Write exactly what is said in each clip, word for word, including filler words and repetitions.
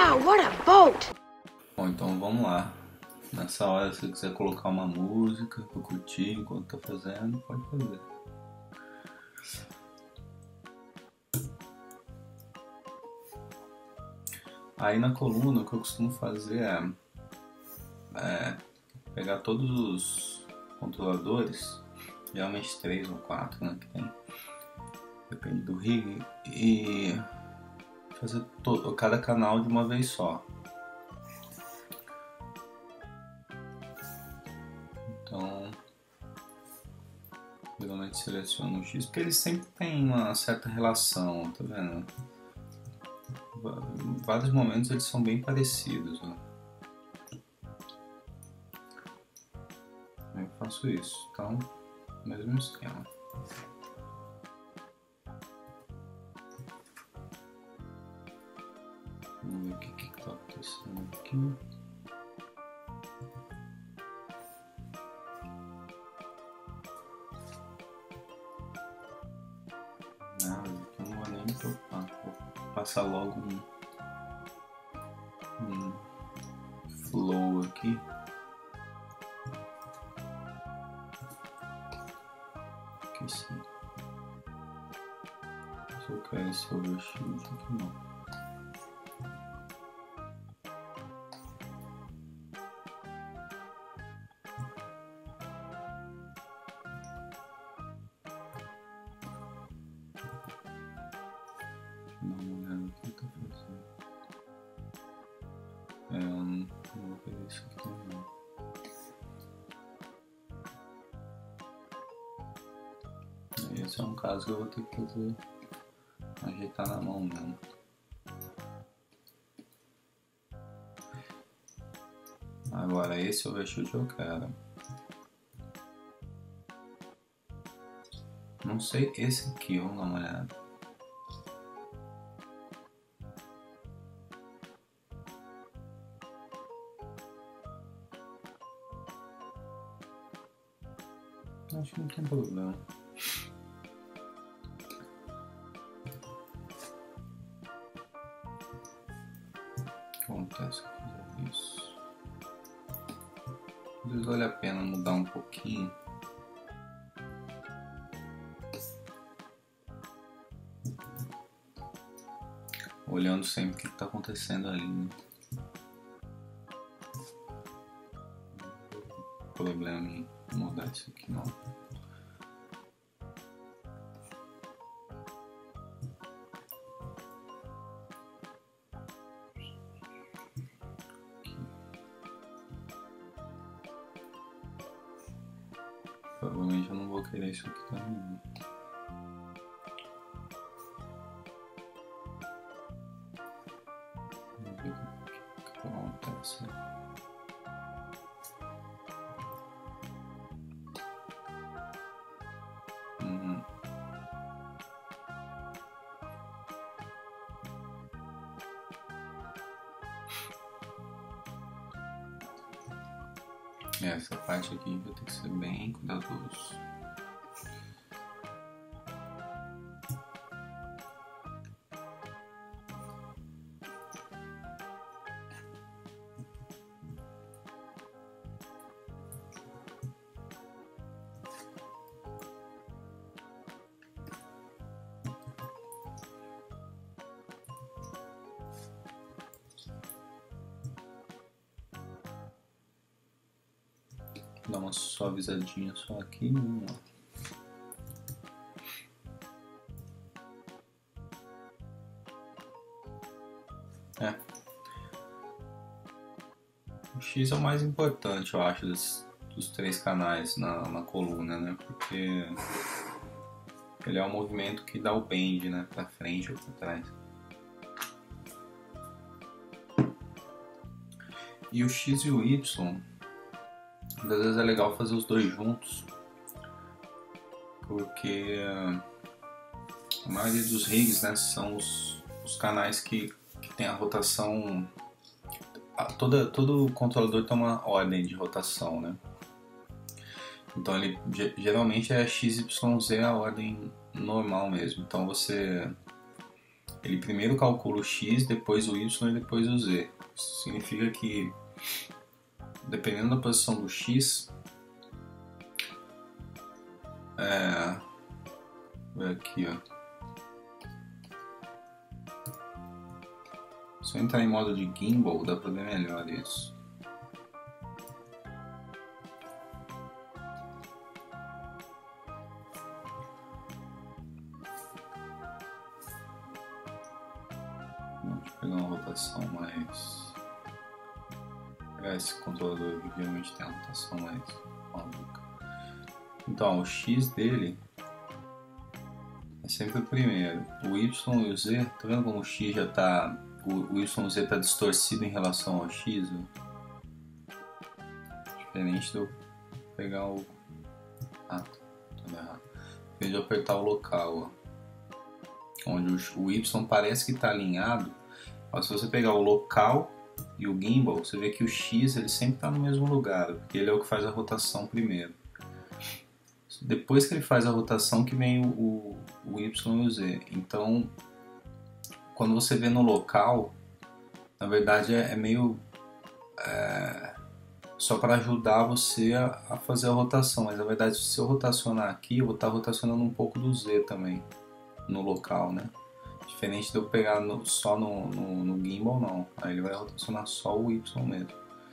Wow, what a boat! Bom, então vamos lá. Nessa hora, se você quiser colocar uma música pra curtir enquanto tá fazendo, pode fazer. Aí na coluna, o que eu costumo fazer é, é pegar todos os controladores, geralmente três ou quatro, né, que tem, depende do rig, e fazer todo, cada canal de uma vez só. Então, geralmente seleciono o X, porque eles sempre têm uma certa relação, tá vendo? Em vários momentos eles são bem parecidos, né? Eu faço isso, então, mesmo esquema. Vamos ver o que que tá acontecendo aqui. Nada, aqui eu não vou nem me preocupar. Vou passar logo um, um flow aqui. Aqui sim. Se eu quero esse overshoot aqui não. Dá uma olhada no que tá fazendo. É, eu não, não vou querer isso aqui também não. Esse é um caso que eu vou ter que fazer, ajeitar na mão mesmo. Agora esse overshoot eu quero. Não sei esse aqui, vamos dar uma olhada. Acho que não tem problema. O que acontece se eu fizer isso? Às vezes vale a pena mudar um pouquinho. Olhando sempre o que está acontecendo ali, né? Não tem problema em mudar isso aqui não. Provavelmente eu não vou querer isso aqui também. Vamos ver o que acontece. Uhum. Essa parte aqui vai ter que ser bem cuidadoso. Vou dar uma suavizadinha só aqui, vamos lá. É. O X é o mais importante, eu acho, dos, dos três canais na, na coluna, né? Porque ele é o movimento que dá o bend, né? Pra frente ou pra trás. E o X e o Y, às vezes é legal fazer os dois juntos, porque a maioria dos rigs, né, são os, os canais que, que tem a rotação, a, toda, todo controlador tem uma ordem de rotação, né? Então ele geralmente é X Y Z a ordem normal mesmo, então você ele primeiro calcula o X, depois o Y e depois o Z. Isso significa que, dependendo da posição do X, é, vou ver aqui, ó. Se eu entrar em modo de gimbal, dá pra ver melhor isso. Deixa eu pegar uma rotação mais... Vou pegar esse controlador que geralmente tem uma rotação mais maluca. Então, o X dele é sempre o primeiro. O Y e o Z, tá vendo como o X já tá... O, o Y e o Z tá distorcido em relação ao X? Ó. Diferente de eu pegar o... Ah, tá errado. Diferente de eu apertar o local, ó. Onde o, o Y parece que está alinhado, mas se você pegar o local e o gimbal, você vê que o X ele sempre está no mesmo lugar, porque ele é o que faz a rotação primeiro. Depois que ele faz a rotação que vem o, o, o Y e o Z. Então, quando você vê no local, na verdade é, é meio é, só para ajudar você a, a fazer a rotação, mas na verdade se eu rotacionar aqui, eu vou estar rotacionando um pouco do Z também no local, né? Diferente de eu pegar no, só no, no, no gimbal, não. Aí ele vai rotacionar só o Y mesmo.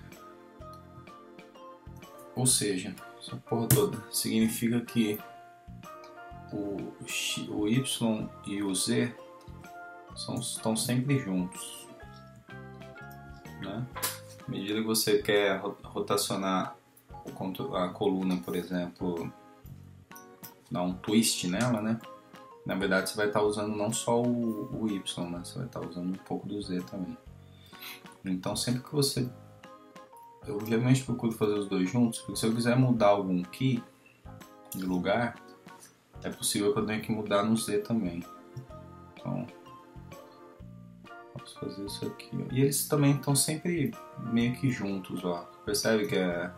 Ou seja, essa porra toda significa que o, o Y e o Z são, estão sempre juntos, né? À medida que você quer rotacionar a coluna, por exemplo, dar um twist nela, né? Na verdade você vai estar usando não só o, o Y, né? Você vai estar usando um pouco do Z também. Então sempre que você... Eu geralmente procuro fazer os dois juntos, porque se eu quiser mudar algum key de lugar, é possível que eu tenha que mudar no Z também. Então, posso fazer isso aqui. Ó. E eles também estão sempre meio que juntos, ó. Percebe que é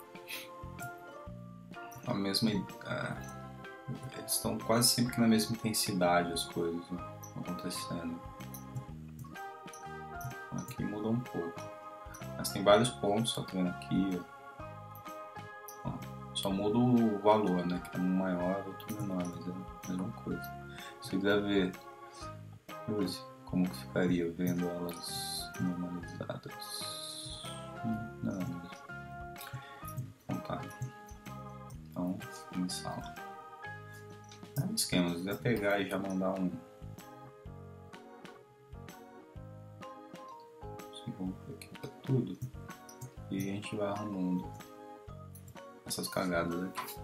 a mesma... É... Eles estão quase sempre na mesma intensidade as coisas, né, acontecendo. Aqui muda um pouco. Mas tem vários pontos, só que aqui ó, só muda o valor, né? Que é um maior, outro menor, mas é a mesma coisa. Se você quiser ver, ver como que ficaria vendo elas normalizadas. Não, mesmo. Então tá. Então, começar. É um esquema, se quiser pegar e já mandar um... Vamos aqui pra tudo. E a gente vai arrumando essas cagadas aqui.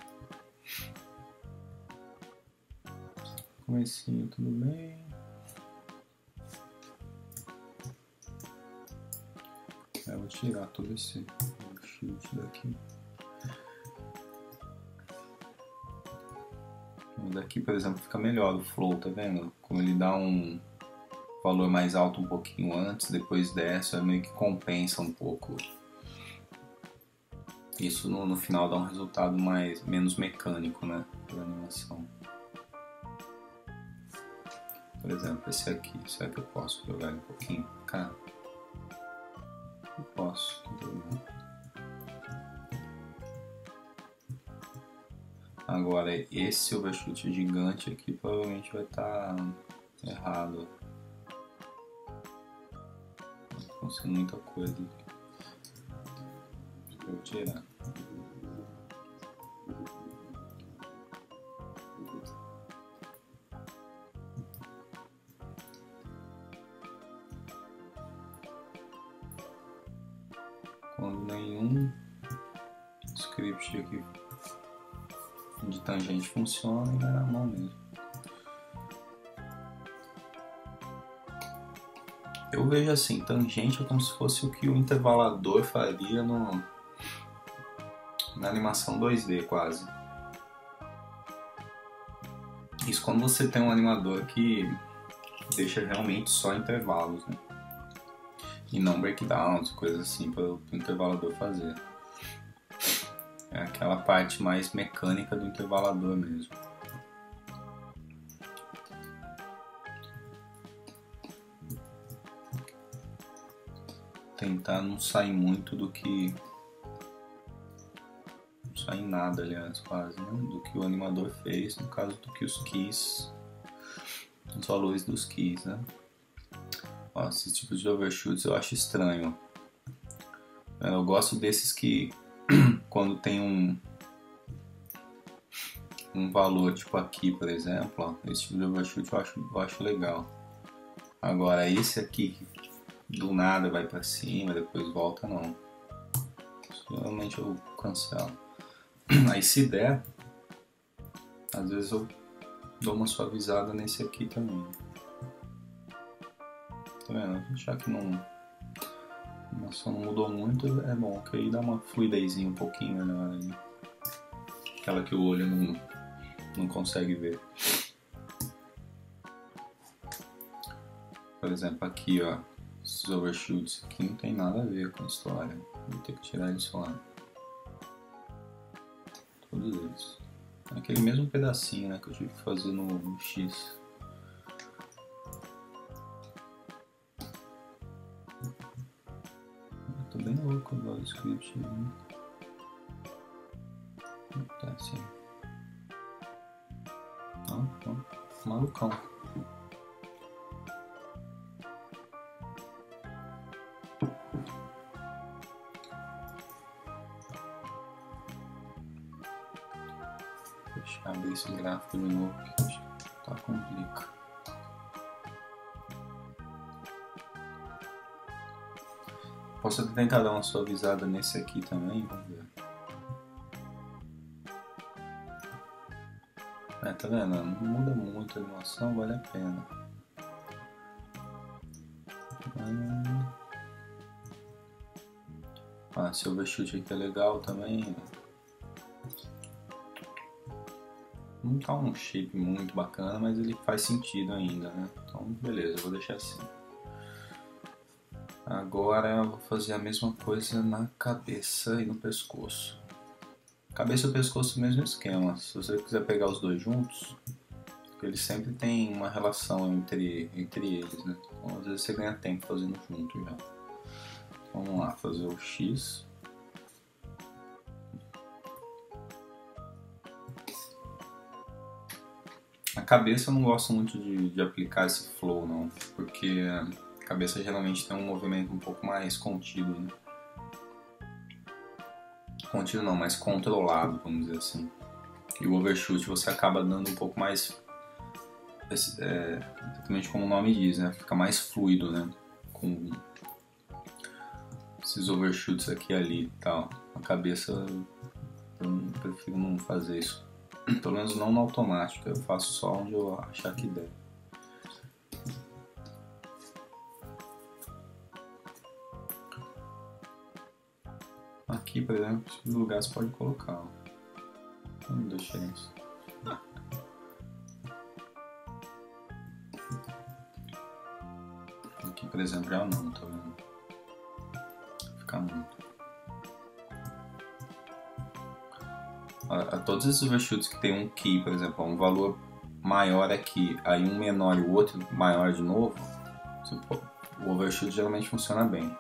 Comecinho, tudo bem. Eu vou tirar todo esse shield daqui. Daqui, por exemplo, fica melhor o flow, tá vendo? Como ele dá um valor mais alto um pouquinho antes, depois desce, é meio que compensa um pouco. Isso no, no final dá um resultado mais, menos mecânico, né? Da animação. Por exemplo, esse aqui, será que eu posso jogar ele um pouquinho pra cá? Eu posso, entendeu? Agora, esse overshoot gigante aqui provavelmente vai estar errado. Tá acontecendo muita coisa aqui. Vou tirar. Quando nenhum script aqui de tangente funciona e vai na mão mesmo. Eu vejo assim, tangente é como se fosse o que o intervalador faria no, na animação dois D quase. Isso quando você tem um animador que deixa realmente só intervalos, né? E não breakdowns, coisas assim para o intervalador fazer. É aquela parte mais mecânica do intervalador mesmo. tentar não sair muito do que... Não sair nada, aliás, quase, né? Do que o animador fez, no caso do que os keys... Os valores dos keys, né? Ó, esses tipos de overshoots eu acho estranho. Eu gosto desses que quando tem um um valor, tipo aqui, por exemplo, ó, esse tipo de overshoot eu acho, eu acho legal. Agora esse aqui, do nada vai pra cima, depois volta, não. Geralmente eu cancelo. Aí se der, às vezes eu dou uma suavizada nesse aqui também. Tá vendo? Já que não, a animação não mudou muito, é bom, que aí dá uma fluidezinha um pouquinho melhor ali. Aquela que o olho não, não consegue ver. Por exemplo, aqui, ó, esses overshoots aqui não tem nada a ver com a história. Vou ter que tirar eles fora. Todos eles. Aquele mesmo pedacinho, né, que eu tive que fazer no, no X. Eu tô bem louco agora o script. Né? Tá assim. Ó, ó, malucão. Deixa eu abrir esse gráfico de novo, que acho que tá complicado. Posso tentar dar uma suavizada nesse aqui também, vamos ver. É, tá vendo? Não muda muito a animação, vale a pena. Ah, esse overshoot aqui é legal também. Não tá um shape muito bacana, mas ele faz sentido ainda, né? Então, beleza, eu vou deixar assim. Agora eu vou fazer a mesma coisa na cabeça e no pescoço. Cabeça e pescoço, mesmo esquema. Se você quiser pegar os dois juntos, eles sempre têm uma relação entre, entre eles, né? Então, às vezes você ganha tempo fazendo junto já. Então, vamos lá, fazer o X. A cabeça eu não gosto muito de, de aplicar esse flow, não, porque a cabeça geralmente tem um movimento um pouco mais contido, né? Contido não, mais controlado, vamos dizer assim. E o overshoot você acaba dando um pouco mais, é, exatamente como o nome diz, né? Fica mais fluido, né? Com esses overshoots aqui e ali e tal. A cabeça eu prefiro não fazer isso. Pelo menos não no automático, eu faço só onde eu achar que der. Aqui, por exemplo, esse lugar você pode colocar. Não deixa isso. Aqui, por exemplo, já não, tá vendo? Fica muito. A todos esses overshoots que tem um key, por exemplo, um valor maior aqui, aí um menor e o outro maior de novo, o overshoot geralmente funciona bem.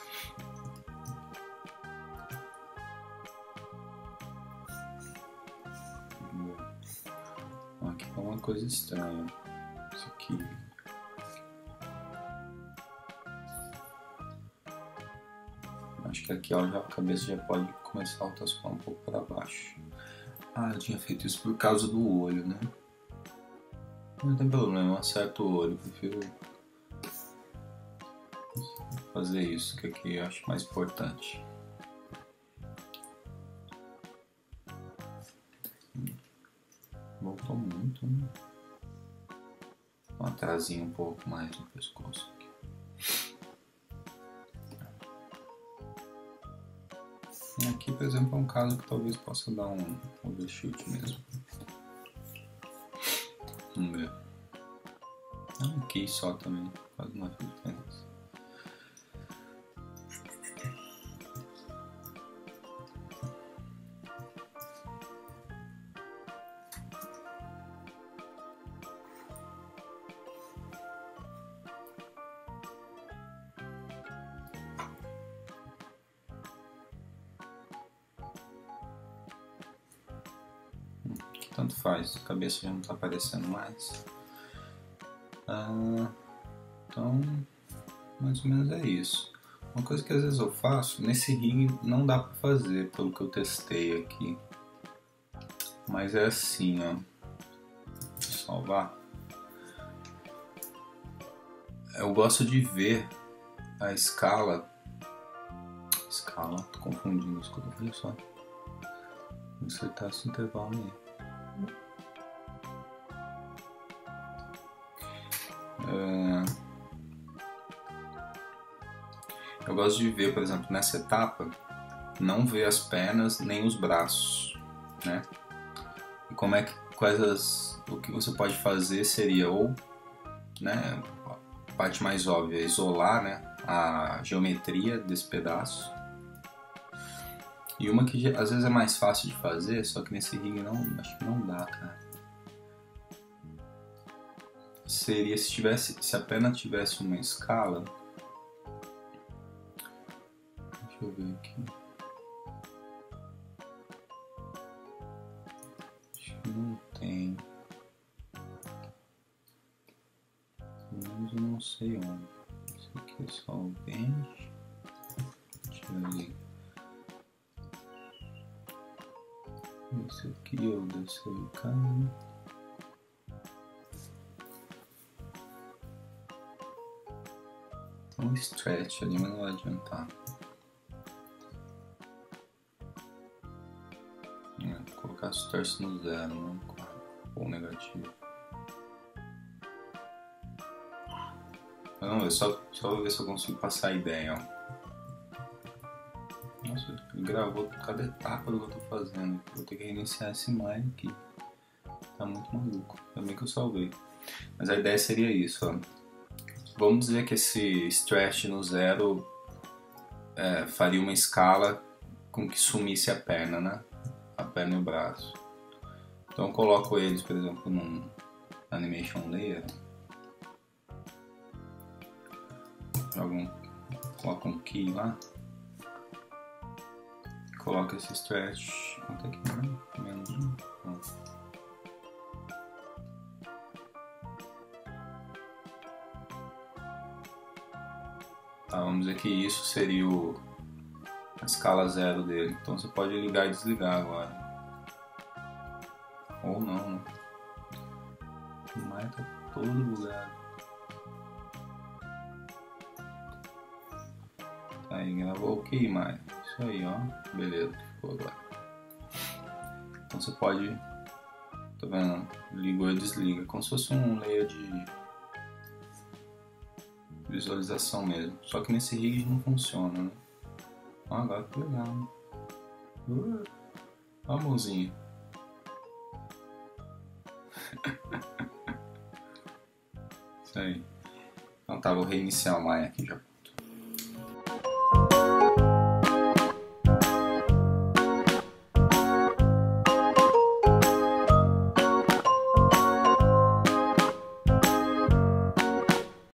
Aqui é uma coisa estranha. Isso aqui. Acho que aqui ó, já, a cabeça já pode começar a rotacionar um pouco para baixo. Ah, eu tinha feito isso por causa do olho, né? Não tem problema, eu acerto o olho, prefiro fazer isso, que aqui eu acho mais importante. Voltou muito, né? Vou atrasinho um pouco mais no pescoço aqui. Aqui, por exemplo, é um caso que talvez possa dar um overshoot mesmo. Vamos ver. É um key só também, quase não faz diferença. tanto faz, a cabeça já não tá aparecendo mais. Ah, então, mais ou menos é isso. Uma coisa que às vezes eu faço, nesse rig não dá pra fazer, pelo que eu testei aqui. Mas é assim, ó. Vou salvar. Eu gosto de ver a escala. Escala, tô confundindo, escuta, olha só. Vou insertar esse intervalo aí. É... Eu gosto de ver, por exemplo, nessa etapa, não ver as pernas nem os braços, né? E como é que, quais as, o que você pode fazer seria ou, né, a parte mais óbvia, isolar, né, a geometria desse pedaço. E uma que às vezes é mais fácil de fazer, só que nesse rig não, acho que não dá, cara. Seria se tivesse, se a perna tivesse uma escala. Deixa eu ver aqui. Acho que não tem. Mas eu não sei onde. Isso aqui é só o bench. Deixa eu ver. Esse aqui é o descer e cair. Um stretch ali, mas não vai adiantar. É, vou colocar stretch no zero, né? Ou negativo. Não, eu só, só vou ver se eu consigo passar a ideia, ó. Nossa, ele gravou cada etapa do que eu tô fazendo. Vou ter que reiniciar esse Mine aqui. Tá muito maluco. Também que eu salvei. Mas a ideia seria isso, ó. Vamos dizer que esse stretch no zero é, faria uma escala com que sumisse a perna, né? A perna e o braço. Então eu coloco eles, por exemplo, num animation layer. Jogo um, coloco um key lá. Coloco esse stretch. Quanto é que é? Menos um. Pronto. Tá, vamos dizer que isso seria o, a escala zero dele. Então você pode ligar e desligar agora. Ou não, né? O Maia tá todo bugado. Tá aí, gravou ok, Maia. Isso aí, ó. Beleza, ficou agora. Então você pode. Tá vendo? Ligou e desliga. Como se fosse um layer de visualização mesmo. Só que nesse rig não funciona, né? Ah, agora que legal, né? Uh, ó a mãozinha. Isso aí. Então tá, vou reiniciar o Maya aqui já.